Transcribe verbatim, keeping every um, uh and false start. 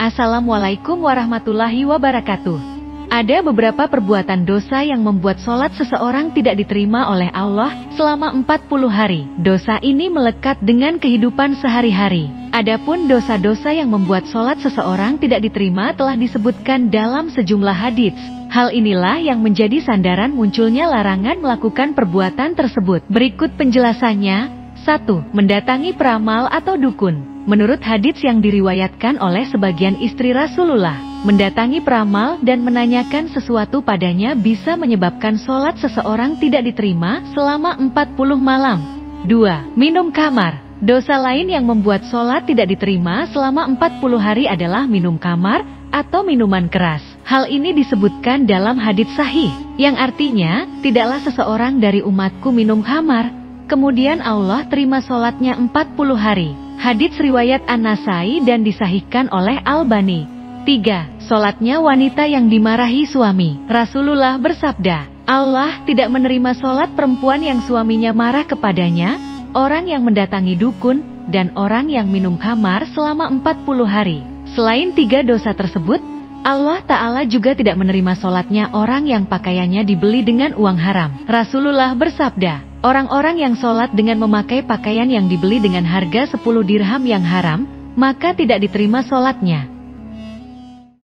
Assalamualaikum warahmatullahi wabarakatuh. Ada beberapa perbuatan dosa yang membuat sholat seseorang tidak diterima oleh Allah selama empat puluh hari. Dosa ini melekat dengan kehidupan sehari-hari. Adapun dosa-dosa yang membuat sholat seseorang tidak diterima telah disebutkan dalam sejumlah hadits. Hal inilah yang menjadi sandaran munculnya larangan melakukan perbuatan tersebut. Berikut penjelasannya. satu. Mendatangi peramal atau dukun. Menurut hadits yang diriwayatkan oleh sebagian istri Rasulullah, mendatangi peramal dan menanyakan sesuatu padanya bisa menyebabkan sholat seseorang tidak diterima selama empat puluh malam. dua. Minum khamar. Dosa lain yang membuat sholat tidak diterima selama empat puluh hari adalah minum khamar atau minuman keras. Hal ini disebutkan dalam hadits sahih, yang artinya, tidaklah seseorang dari umatku minum khamar, kemudian Allah terima sholatnya empat puluh hari. Hadits riwayat An-Nasai dan disahihkan oleh Al-Bani. tiga. Sholatnya wanita yang dimarahi suami. Rasulullah bersabda, Allah tidak menerima sholat perempuan yang suaminya marah kepadanya, orang yang mendatangi dukun, dan orang yang minum khamar selama empat puluh hari. Selain tiga dosa tersebut, Allah Ta'ala juga tidak menerima sholatnya orang yang pakaiannya dibeli dengan uang haram. Rasulullah bersabda, orang-orang yang sholat dengan memakai pakaian yang dibeli dengan harga sepuluh dirham yang haram, maka tidak diterima sholatnya.